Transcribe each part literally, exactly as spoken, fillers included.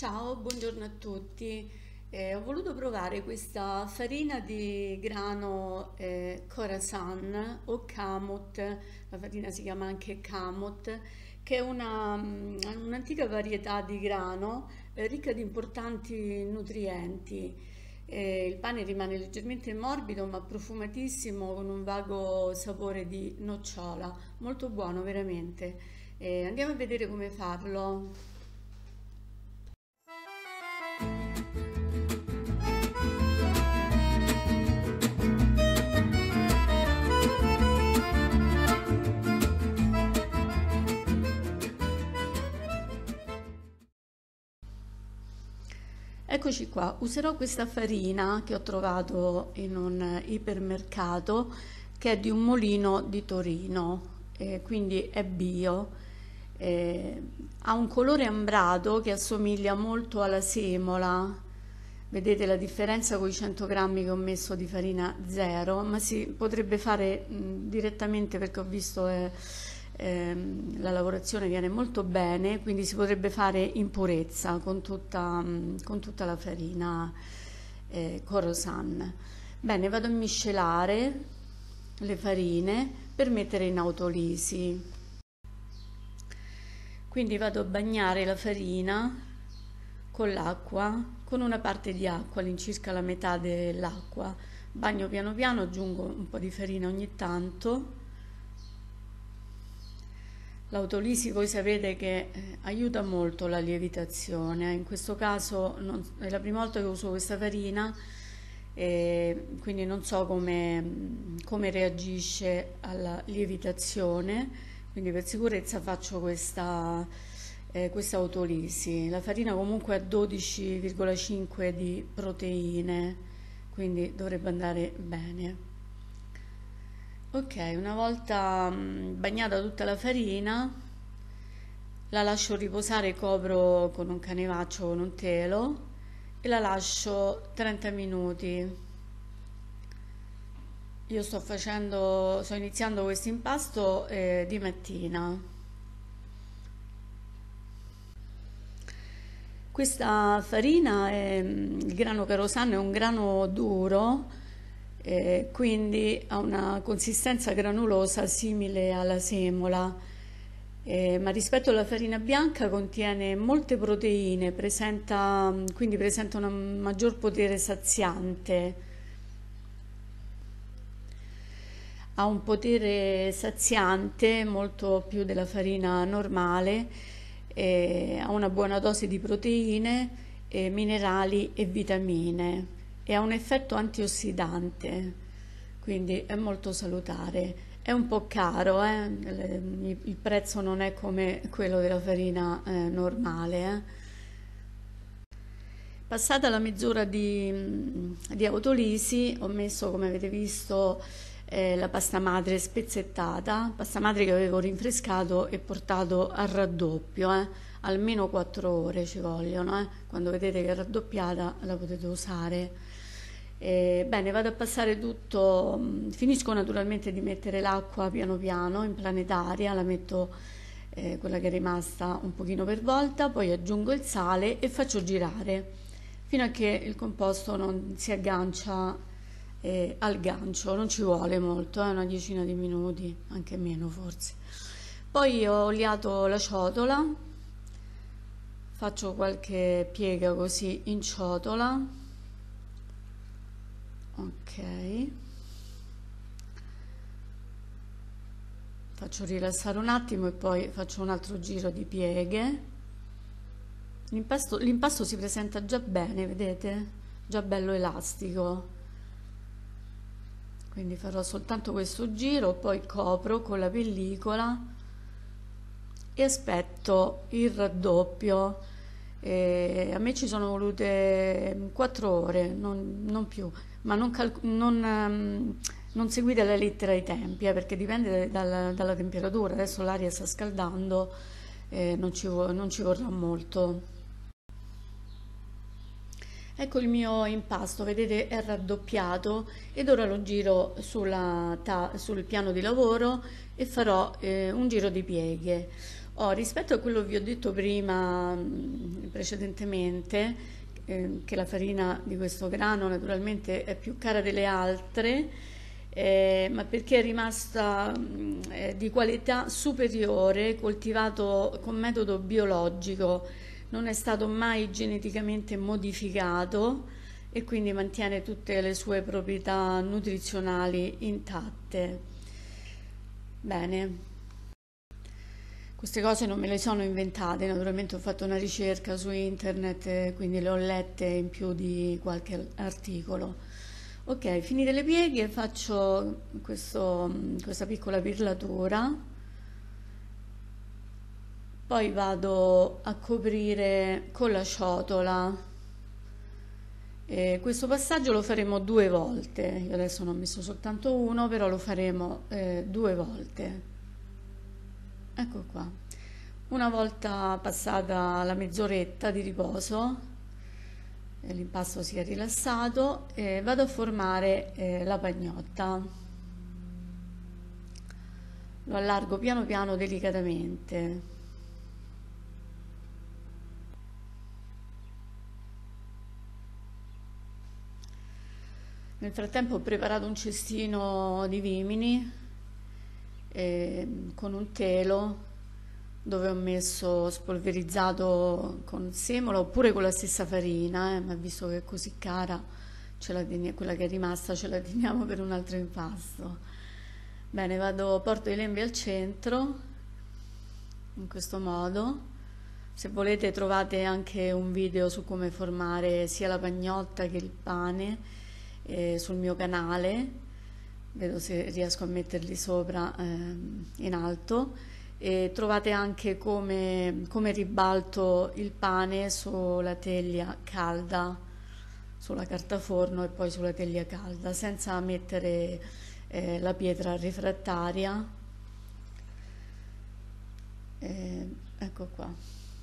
Ciao, buongiorno a tutti. Eh, ho voluto provare questa farina di grano eh, Khorasan o Kamut, la farina si chiama anche Kamut, che è una, mm, un'antica varietà di grano eh, ricca di importanti nutrienti. Eh, il pane rimane leggermente morbido ma profumatissimo con un vago sapore di nocciola, molto buono veramente. Eh, andiamo a vedere come farlo. Eccoci qua, userò questa farina che ho trovato in un ipermercato che è di un mulino di Torino, eh, quindi è bio, eh, ha un colore ambrato che assomiglia molto alla semola. Vedete la differenza con i cento grammi che ho messo di farina zero, ma si potrebbe fare mh, direttamente perché ho visto eh, ehm, la lavorazione viene molto bene, quindi si potrebbe fare in purezza con tutta, mh, con tutta la farina eh, Khorasan. Bene, vado a miscelare le farine per mettere in autolisi. Quindi vado a bagnare la farina con l'acqua, con una parte di acqua, all'incirca la metà dell'acqua. Bagno piano piano, aggiungo un po' di farina ogni tanto. L'autolisi voi sapete che eh, aiuta molto la lievitazione, in questo caso non- è la prima volta che uso questa farina e quindi non so come, come reagisce alla lievitazione, quindi per sicurezza faccio questa, eh, questa autolisi. La farina comunque ha dodici virgola cinque di proteine, quindi dovrebbe andare bene. Ok, una volta mm, bagnata tutta la farina, la lascio riposare, copro con un canevaccio, con un telo e la lascio trenta minuti. Io sto facendo, sto iniziando questo impasto eh, di mattina. Questa farina, è, il grano Khorasan è un grano duro, eh, quindi ha una consistenza granulosa simile alla semola, eh, ma rispetto alla farina bianca contiene molte proteine, presenta, quindi presenta un maggior potere saziante. Ha un potere saziante molto più della farina normale, eh, ha una buona dose di proteine, eh, minerali e vitamine e ha un effetto antiossidante, quindi è molto salutare. È un po' caro, eh? Il il prezzo non è come quello della farina eh, normale, eh? Passata la mezz'ora di, di autolisi, ho messo, come avete visto, eh, la pasta madre spezzettata, pasta madre che avevo rinfrescato e portato a raddoppio, eh. Almeno quattro ore ci vogliono, eh. Quando vedete che è raddoppiata la potete usare. Eh, bene, vado a passare tutto, mh, finisco naturalmente di mettere l'acqua piano piano in planetaria, la metto eh, quella che è rimasta un pochino per volta, poi aggiungo il sale e faccio girare fino a che il composto non si aggancia eh, al gancio, non ci vuole molto, eh, una decina di minuti, anche meno forse. Poi ho oliato la ciotola, faccio qualche piega così in ciotola, ok, faccio rilassare un attimo e poi faccio un altro giro di pieghe. L'impasto, l'impasto si presenta già bene, vedete? Già bello elastico. Quindi farò soltanto questo giro, poi copro con la pellicola e aspetto il raddoppio. E a me ci sono volute quattro ore, non, non più, ma non, calc- non, ehm, non seguite la lettera ai tempi, eh, perché dipende dalla, dalla temperatura. Adesso l'aria sta scaldando, eh, non ci, vo- non ci vorrà molto. Ecco il mio impasto, vedete è raddoppiato ed ora lo giro sulla ta- sul piano di lavoro e farò eh, un giro di pieghe. Oh, rispetto a quello che vi ho detto prima, mh, precedentemente, eh, che la farina di questo grano naturalmente è più cara delle altre, eh, ma perché è rimasta mh, eh, di qualità superiore, coltivato con metodo biologico, non è stato mai geneticamente modificato e quindi mantiene tutte le sue proprietà nutrizionali intatte. Bene. Queste cose non me le sono inventate, naturalmente ho fatto una ricerca su internet e quindi le ho lette in più di qualche articolo. Ok, finite le pieghe faccio questo, questa piccola pirlatura, poi vado a coprire con la ciotola. E questo passaggio lo faremo due volte, io adesso ne ho messo soltanto uno, però lo faremo eh, due volte. Ecco qua. Una volta passata la mezz'oretta di riposo, eh, l'impasto si è rilassato, eh, vado a formare eh, la pagnotta. Lo allargo piano piano delicatamente. Nel frattempo ho preparato un cestino di vimini eh, con un telo dove ho messo spolverizzato con semola oppure con la stessa farina, eh, ma visto che è così cara, ce la teniamo, quella che è rimasta ce la teniamo per un altro impasto. Bene, vado, porto i lembi al centro, in questo modo. Se volete trovate anche un video su come formare sia la pagnotta che il pane eh, sul mio canale, vedo se riesco a metterli sopra eh, in alto. E trovate anche come, come ribalto il pane sulla teglia calda, sulla carta forno e poi sulla teglia calda, senza mettere eh, la pietra refrattaria. Eh, ecco qua.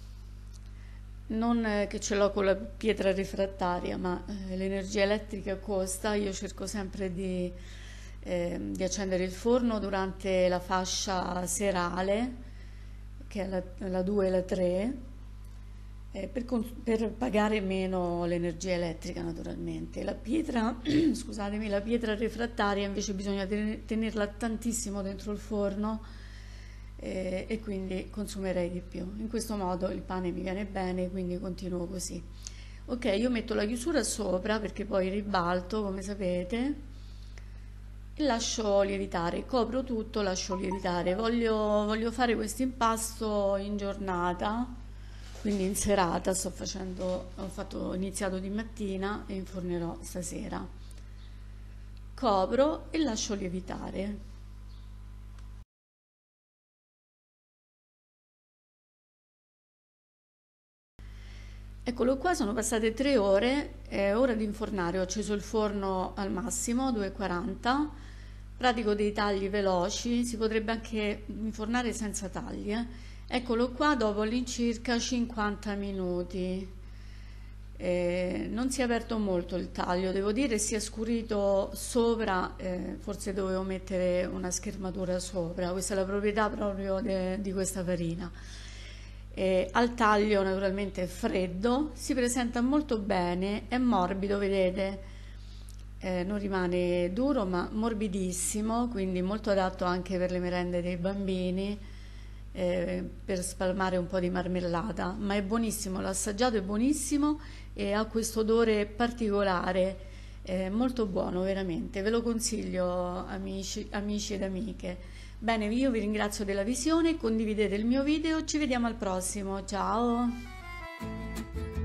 Non eh, che ce l'ho con la pietra refrattaria, ma eh, l'energia elettrica costa, io cerco sempre di Eh, di accendere il forno durante la fascia serale, che è la, la due e la tre, eh, per, per pagare meno l'energia elettrica naturalmente. La pietra, scusatemi, la pietra refrattaria invece bisogna tenerla tantissimo dentro il forno eh, e quindi consumerei di più. In questo modo il pane mi viene bene, quindi continuo così. Ok, io metto la chiusura sopra perché poi ribalto, come sapete, e lascio lievitare, copro tutto, lascio lievitare. Voglio, voglio fare questo impasto in giornata, quindi in serata, sto facendo, ho fatto, ho iniziato di mattina e infornerò stasera. Copro e lascio lievitare. Eccolo qua, sono passate tre ore, è ora di infornare. Ho acceso il forno al massimo, duecentoquaranta, pratico dei tagli veloci, si potrebbe anche infornare senza tagli. Eh. Eccolo qua dopo all'incirca cinquanta minuti. Eh, non si è aperto molto il taglio, devo dire, si è scurito sopra, eh, forse dovevo mettere una schermatura sopra, questa è la proprietà proprio de, di questa farina. Eh, al taglio naturalmente è freddo, si presenta molto bene, è morbido, vedete, eh, non rimane duro ma morbidissimo, quindi molto adatto anche per le merende dei bambini, eh, per spalmare un po' di marmellata, ma è buonissimo, l'ho assaggiato, è buonissimo e ha questo odore particolare, eh, molto buono veramente, ve lo consiglio amici, amici ed amiche. Bene, io vi ringrazio della visione, condividete il mio video, ci vediamo al prossimo, ciao!